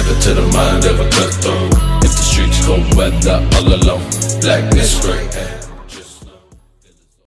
Step into the mind of a cutthroat. If the streets cold weather all alone, blackness great.